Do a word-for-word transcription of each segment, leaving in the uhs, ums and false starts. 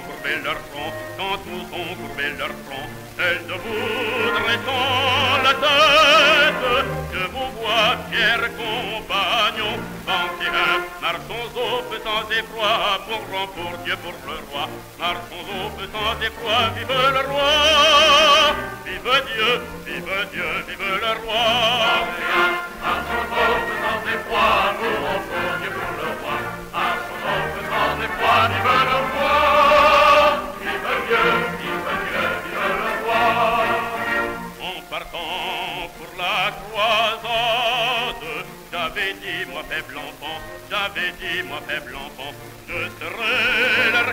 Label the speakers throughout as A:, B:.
A: courbé leur front, quand tous ont courbé leur front, elles de vous dressant la tête, je vous vois, fiers compagnons, anciens, marchons au feu sans effroi, mourons pour Dieu, pour le roi, marchons au feu sans effroi, vive le roi, vive Dieu, vive Dieu, vive le roi.
B: Anciens, marchons au feu sans effroi, mourons pour Dieu, pour le roi, marchons au feu sans effroi, vive le roi, vive Dieu, vive Dieu, vive le roi.
A: En partant pour la croisade, j'avais dit, moi faible enfant, j'avais dit, moi faible enfant, je serai leur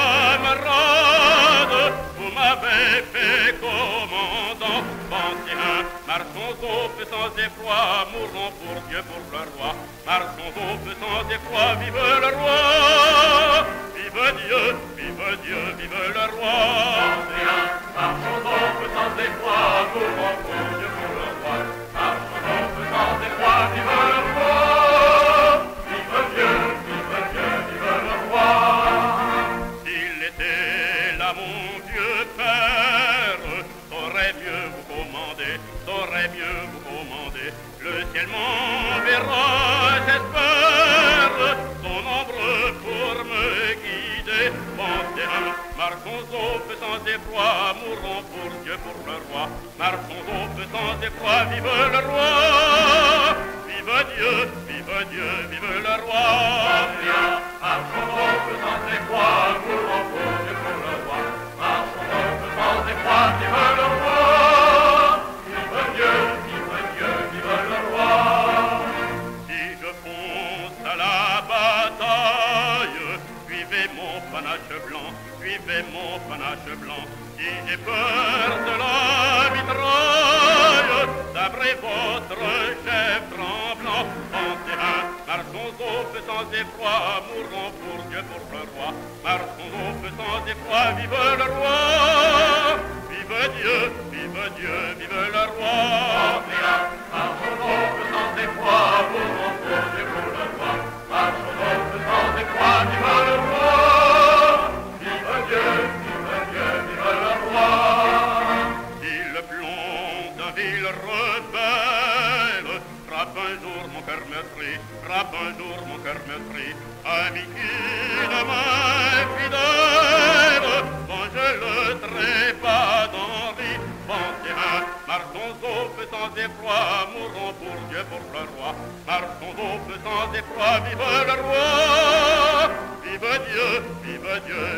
A: camarade. Vous m'avez fait commandant, ancien, marchons au feu sans effroi, mourons pour Dieu, pour le roi, marchons au feu sans effroi, vive le roi, vive Dieu, vive Dieu, vive le roi.
B: Anciens, marchons au feu sans effroi, mourons pour Dieu, pour le roi, marchons au feu sans effroi, vive le roi, vive Dieu, vive Dieu, vive le roi.
A: S'il était là, mon vieux père, saurait mieux vous commander, saurait mieux vous commander. Le ciel m'enverra, j'espère, son ombre pour me guider. Pensez, marchons au feu sans effroi, mourons pour Dieu, pour le roi. Marchons au feu sans effroi, vive le roi. Vive Dieu, vive Dieu, vive le roi.
B: Anciens, marchons au feu sans effroi, mourons pour Dieu, pour le roi, marchons au feu sans effroi, vive le roi, vive Dieu, vive Dieu, vive le roi.
A: Si je fonce à la bataille, suivez mon panache blanc, suivez mon panache blanc. Si j'ai peur de la mitraille, sabrez votre chef tremblant. Pensez un, marchons au feu sans effroi, mourons pour Dieu, pour le roi. Marchons au feu sans effroi, vive le roi. Vive Dieu, vive Dieu, vive le roi.
B: Anciens, marchons au feu sans effroi, mourons pour Dieu, pour le roi, marchons au feu sans effroi, vive le roi, vive Dieu, vive Dieu, vive le roi.
A: Si le plomb d'un vil rebelle frappe un jour mon cœur meurtri, frappe un jour mon cœur meurtri, ami qui ne m'est fidèle, quand je le trépas d'Henri, pensez un, marchons au feu sans effroi, mourons pour Dieu, pour le roi, marchons au feu sans effroi, vive le roi, vive Dieu, vive Dieu,